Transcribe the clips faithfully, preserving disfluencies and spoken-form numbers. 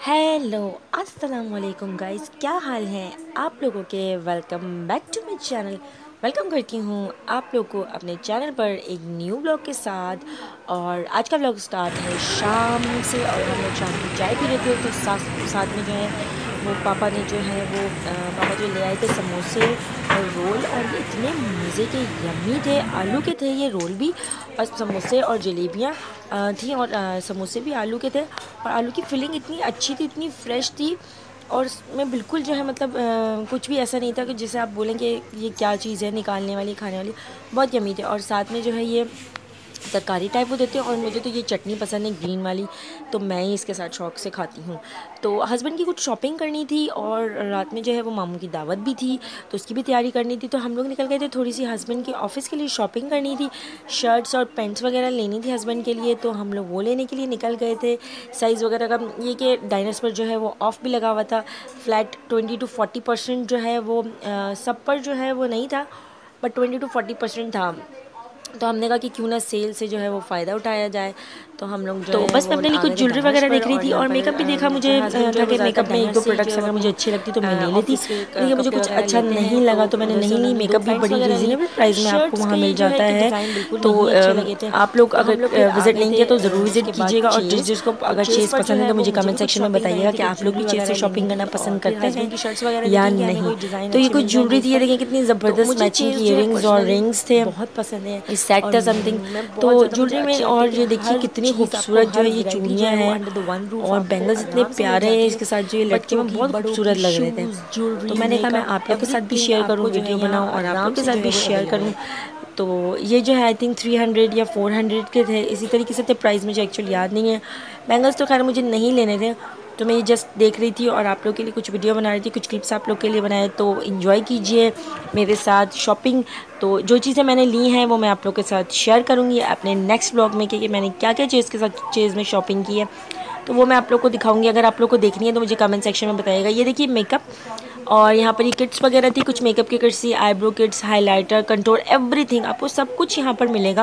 Hello अस्सलाम वालेकुम guys, क्या हाल है आप लोगों के। Welcome back to my channel. Welcome करती हूँ आप लोग को अपने चैनल पर एक न्यू ब्लॉग के साथ। और आज का ब्लॉग स्टार्ट है शाम से और हम लोग शाम की चाय पी रहे थे। तो साथ साथ में जो है वो पापा ने जो है वो अ, पापा जो ले आए थे समोसे और रोल, और ये इतने मज़े के यम्मी थे। आलू के थे ये रोल भी, और समोसे और जलेबियाँ अ, थी, और अ, समोसे भी आलू के थे। और आलू की फिलिंग इतनी अच्छी थी, इतनी फ्रेश थी। और उसमें बिल्कुल जो है मतलब अ, कुछ भी ऐसा नहीं था कि जिसे आप बोलें कि ये क्या चीज़ है निकालने वाली खाने वाली। बहुत यम्मी थे। और साथ में जो है ये तरकारी टाइप वो देते हैं, और मुझे तो ये चटनी पसंद है ग्रीन वाली, तो मैं ही इसके साथ शौक से खाती हूँ। तो हस्बैंड की कुछ शॉपिंग करनी थी, और रात में जो है वो मामू की दावत भी थी, तो उसकी भी तैयारी करनी थी। तो हम लोग निकल गए थे थोड़ी सी हस्बैंड के ऑफ़िस के लिए शॉपिंग करनी थी। शर्ट्स और पैंट्स वगैरह लेनी थी हस्बैंड के लिए, तो हम लोग वो लेने के लिए निकल गए थे। साइज़ वगैरह का ये कि डाइनर्स पर जो है वो ऑफ़ भी लगा हुआ था। Flat twenty to forty percent जो है वो अ, सब पर जो है वो नहीं था, but twenty to forty percent था। तो हमने कहा कि क्यों ना सेल से जो है वो फ़ायदा उठाया जाए। तो हम लोग जो तो है बस मैं वो अपने लिए आ कुछ गए थे ज्वेलरी डाइनर्स वगैरह पर। देख रही और थी, यहाँ और पर मेकअप भी अ, देखा। जो मुझे है अ, हस्बैंड जो था है वो कि ज़्यादातर मेकअप में एक दो डाइनर्स से ही जो प्रोडक्ट्स है वो अगर मुझे अच्छी लगती तो मैं ले अपने लेती। ऑफिस के लेकिन मुझे कपड़े कुछ वगैरह अच्छा लेते हैं, नहीं तो लगा तो मैंने वैसे नहीं ली। उन्होंने दो मेकअप भी पैंट्स बड़ी वगैरह ली। रीज़नेबल प्राइस में आपको शर्ट्स वहाँ के मिल जो है जाता कि है। डिज़ाइन बिल्कुल तो नहीं अच्छे लगे थे। अ, आप लोग तो हम लोग अगर फिर आ विज़िट गए नहीं थे किया तो अ, ज़रूर विज़िट उसके बाद कीजिएगा, और जिस चेज़। जिसको और अगर चेज़ चीज़ पर जो पसंद है है तो वो मुझे मुझे भी कमेंट कुछ सेक्शन में शॉपिंग करनी बताइएगा थी, कि कुछ आप लोग ज्वेलरी भी चीज़ वगैरह से लेनी शॉपिंग थी। करना और पसंद फिर करते हैं हस्बैंड की शर्ट्स वगैरह या देखी कि हमें नहीं। कोई डिज़ाइन तो ये अच्छी कुछ मिल जाए ज्वेलरी जिस थी, ये पर। देखें कितनी तो ज़बरदस्त मुझे मैचिंग की चेज़ जो है ईयरिंग्स और पर्सनली रिंग्स थे। बहुत पसंद है। इस सेट और था समथिंग। मैं तो बहुत ज़्यादा मुझे ज्वेलरी में अच्छी लगती है और कि ये देखिए हर कितनी चीज़ आपको, खूबसूरत जो हर है ये वैरायटी जो चूड़ियाँ है वो हैं, अंडर द वन रूफ और आपको बैंगल्स इतने आराम से मिल प्यारे हैं। जाती है। इसके साथ जो ये लटके बच्चों वो की, बहुत बड़ों की खूबसूरत लग रहे थे। शूज़, तो ज्वेलरी, मैंने कहा मैं मेकअप, आप लोग के साथ भी एवरीथिंग शेयर करूँ, आपको जो है वीडियो यहाँ बनाऊँ और आप आराम लोग के से साथ जो है भी वो शेयर अवेलेबल करूँ। है। तो ये जो है आई थिंक थ्री हंड्रेड या फोर हंड्रेड के थे, इसी तरीके से थे। प्राइस मुझे एक्चुअली याद नहीं है। बैंगल्स तो खैर मुझे नहीं लेने थे, तो मैं ये जस्ट देख रही थी और आप लोग के लिए कुछ वीडियो बना रही थी, कुछ क्लिप्स आप लोग के लिए बनाए। तो इन्जॉय कीजिए मेरे साथ शॉपिंग। तो जो चीज़ें मैंने ली हैं वो मैं आप लोग के साथ शेयर करूँगी अपने नेक्स्ट ब्लॉग में, कि मैंने क्या क्या चीज़ के साथ चीज़ में शॉपिंग की है, तो वो मैं आप लोग को दिखाऊंगी। अगर आप लोग को देखनी है तो मुझे कमेंट सेक्शन में बताइएगा। ये देखिए मेकअप, और यहाँ पर ये किट्स वगैरह थी, कुछ मेकअप की किट्स थी, eyebrow kits, highlighter, contour, everything आपको सब कुछ यहाँ पर मिलेगा।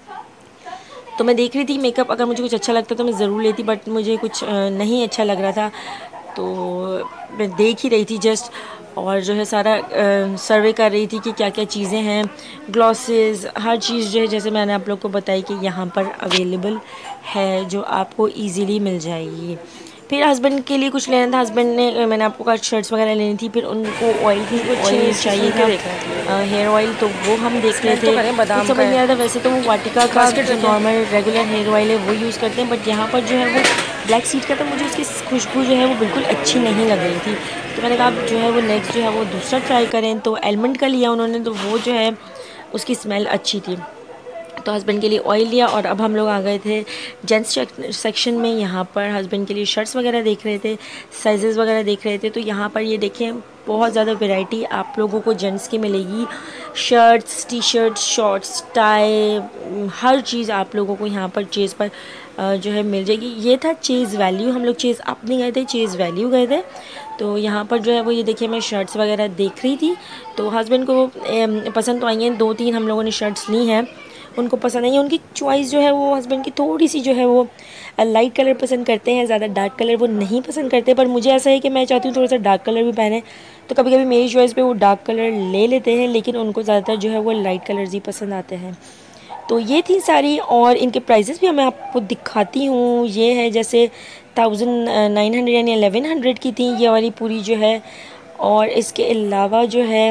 तो मैं देख रही थी मेकअप, अगर मुझे कुछ अच्छा लगता तो मैं ज़रूर लेती, बट मुझे कुछ अ, नहीं अच्छा लग रहा था, तो मैं देख ही रही थी जस्ट। और जो है सारा सर्वे कर रही थी कि क्या क्या चीज़ें हैं, ग्लॉसेस, हर चीज़ जो है जैसे मैंने आप लोग को बताई कि यहाँ पर अवेलेबल है, जो आपको इजीली मिल जाएगी। फिर हस्बैंड के लिए कुछ लेना था। हस्बैंड ने अ, मैंने आपको कहा शर्ट्स वगैरह लेनी थी। फिर उनको ऑयल की कुछ ऑयल इसकी चाहिए सुन के था, देखना है। हेयर ऑयल, तो वो हम देख रहे स्मेल तो थे। करें कुछ बादाम का समझ नहीं है। आ रहा था। वैसे तो वो वाटिका का बास्केट जो रखें। नॉर्मल रेगुलर हेयर ऑयल है वो यूज़ करते हैं, बट यहाँ पर जो है वो ब्लैक सीड का था। मुझे उसकी खुशबू जो है वो बिल्कुल अच्छी नहीं लग रही थी, तो मैंने कहा अब जो है वो नेक्स्ट जो है वो दूसरा ट्राई करें। तो एलमंड का लिया उन्होंने, तो वो जो है उसकी स्मेल अच्छी थी। तो हस्बैंड के लिए ऑयल लिया, और अब हम लोग आ गए थे जेंट्स सेक्शन में। यहाँ पर हस्बैंड के लिए शर्ट्स वगैरह देख रहे थे, साइजेस वगैरह देख रहे थे। तो यहाँ पर ये देखें बहुत ज़्यादा वैरायटी आप लोगों को जेंट्स की मिलेगी। Shirts, T shirts, shorts, tie, हर चीज़ आप लोगों को यहाँ पर चेज़ पर अ, जो है मिल जाएगी। ये था चेज़ वैल्यू, हम लोग चेज़ अप नहीं गए थे, चेज़ वैल्यू गए थे। तो यहाँ पर जो है वो ये देखिए मैं शर्ट्स वगैरह देख रही थी, तो हस्बैंड को एम, पसंद तो आई हैं। दो तीन हम लोगों ने शर्ट्स ली हैं, उनको पसंद आई है। उनकी चॉइस जो है वो हस्बैंड की थोड़ी सी जो है वो लाइट कलर पसंद करते हैं, ज़्यादा डार्क कलर वो नहीं पसंद करते। पर मुझे ऐसा है कि मैं चाहती हूँ थोड़ा सा डार्क कलर भी पहने, तो कभी कभी मेरी चॉइस पे वो डार्क कलर ले लेते हैं, लेकिन उनको ज़्यादातर जो है वो लाइट कलर्स ही पसंद आते हैं। तो ये थी सारी, और इनके प्राइजेस भी मैं आपको दिखाती हूँ। ये है जैसे थाउजेंड नाइन हंड्रेड यानी एलेवन हंड्रेड की थी ये वाली पूरी जो है। और इसके अलावा जो है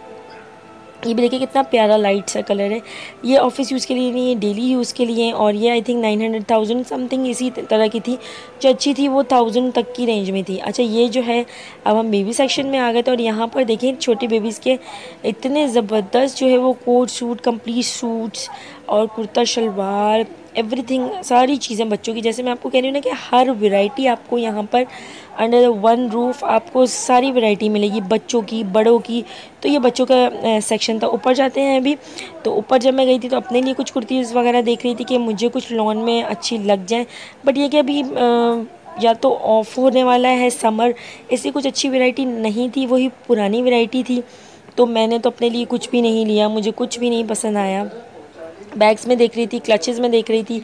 ये भी देखिए कितना प्यारा लाइट सा कलर है। ये ऑफिस यूज़ के लिए नहीं, ये डेली यूज़ के लिए। और ये I think nine hundred thousand something इसी तरह की थी। जो अच्छी थी वो थाउजेंड तक की रेंज में थी। अच्छा ये जो है, अब हम बेबी सेक्शन में आ गए थे, और यहाँ पर देखें छोटे बेबीज़ के इतने ज़बरदस्त जो है वो कोट सूट, कंप्लीट सूट्स और कुर्ता शलवार, एवरीथिंग, सारी चीज़ें बच्चों की। जैसे मैं आपको कह रही हूँ ना कि हर वैरायटी आपको यहाँ पर अंडर वन रूफ आपको सारी वैरायटी मिलेगी, बच्चों की, बड़ों की। तो ये बच्चों का सेक्शन था। ऊपर जाते हैं अभी। तो ऊपर जब मैं गई थी तो अपने लिए कुछ कुर्तीज़ वगैरह देख रही थी कि मुझे कुछ लॉन में अच्छी लग जाए, बट ये कि अभी अ, या तो ऑफ होने वाला है समर, इसलिए कुछ अच्छी वैरायटी नहीं थी, वही पुरानी वैरायटी थी। तो मैंने तो अपने लिए कुछ भी नहीं लिया, मुझे कुछ भी नहीं पसंद आया। बैग्स में देख रही थी, क्लचेज़ में देख रही थी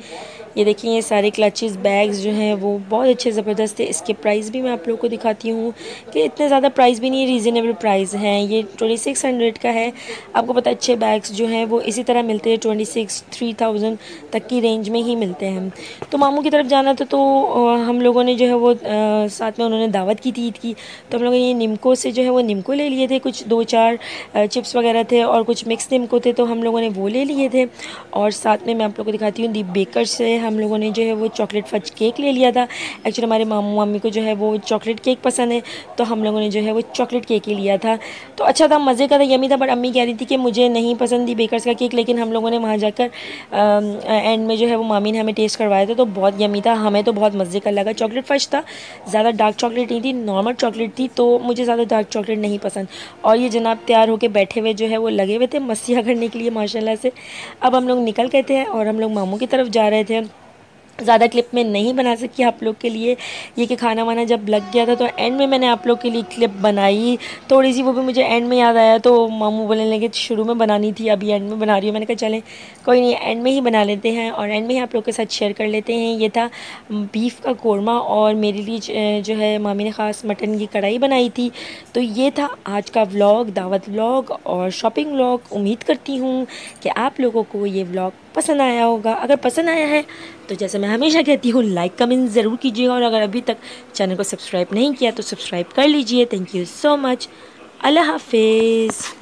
ये देखिए ये सारे क्लचेस बैग्स जो हैं वो बहुत अच्छे ज़बरदस्त थे। इसके प्राइस भी मैं आप लोगों को दिखाती हूँ कि इतने ज़्यादा प्राइस भी नहीं है, रीज़नेबल प्राइस हैं। ये ट्वेंटी सिक्स हंड्रेड का है। आपको पता है अच्छे बैग्स जो हैं वो इसी तरह मिलते हैं, ट्वेंटी सिक्स थ्री थाउजेंड तक की रेंज में ही मिलते हैं। तो मामू की तरफ जाना था तो अ, हम लोगों ने जो है वो अ, साथ में उन्होंने दावत की थी ईद की, तो हम लोगों ने ये निम्को से जो है वो निम्को ले लिए थे, कुछ दो चार चिप्स वगैरह थे और कुछ मिक्स निम्को थे, तो हम लोगों ने वो ले लिए थे। और साथ में मैं आप लोगों को दिखाती हूँ दी बेकर से हम लोगों ने जो है वो चॉकलेट फज केक ले लिया था। एक्चुअली हमारे मामू मामी को जो है वो चॉकलेट केक पसंद है, तो हम लोगों ने जो है वो चॉकलेट केक ही लिया था। तो अच्छा था, मज़े का था, यमी था। बट अम्मी कह रही थी कि मुझे नहीं पसंद दी बेकर्स का केक, लेकिन हम लोगों ने वहाँ जाकर एंड में जो है वो मामी ने हमें टेस्ट करवाया था, तो बहुत यमी था। हमें तो बहुत मज़े का लगा। चॉकलेट फज था, ज़्यादा डार्क चॉकलेट नहीं थी, नॉर्मल चॉकलेट थी, तो मुझे ज़्यादा डार्क चॉकलेट नहीं पसंद। और ये जनाब तैयार होकर बैठे हुए जो है वो लगे हुए थे मस्तियाँ करने के लिए माशाल्लाह से। अब हम लोग निकल गए थे और हम लोग मामू की तरफ जा रहे थे। ज़्यादा क्लिप में नहीं बना सकी आप लोग के लिए, ये कि खाना वाना जब लग गया था तो एंड में मैंने आप लोग के लिए क्लिप बनाई थोड़ी सी, वो भी मुझे एंड में याद आया। तो मामू बोलने लगे शुरू में बनानी थी, अभी एंड में बना रही हूँ। मैंने कहा चलें कोई नहीं, एंड में ही बना लेते हैं और एंड में ही आप लोग के साथ शेयर कर लेते हैं। ये था बीफ का कोरमा और मेरे लिए जो है मामी ने ख़ास मटन की कढ़ाई बनाई थी। तो ये था आज का व्लॉग, दावत व्लॉग और शॉपिंग व्लॉग। उम्मीद करती हूँ कि आप लोगों को ये व्लॉग पसंद आया होगा। अगर पसंद आया है तो जैसे मैं हमेशा कहती हूँ लाइक कमेंट ज़रूर कीजिएगा, और अगर अभी तक चैनल को सब्सक्राइब नहीं किया तो सब्सक्राइब कर लीजिए। Thank you so much. अल्लाह हाफिज़।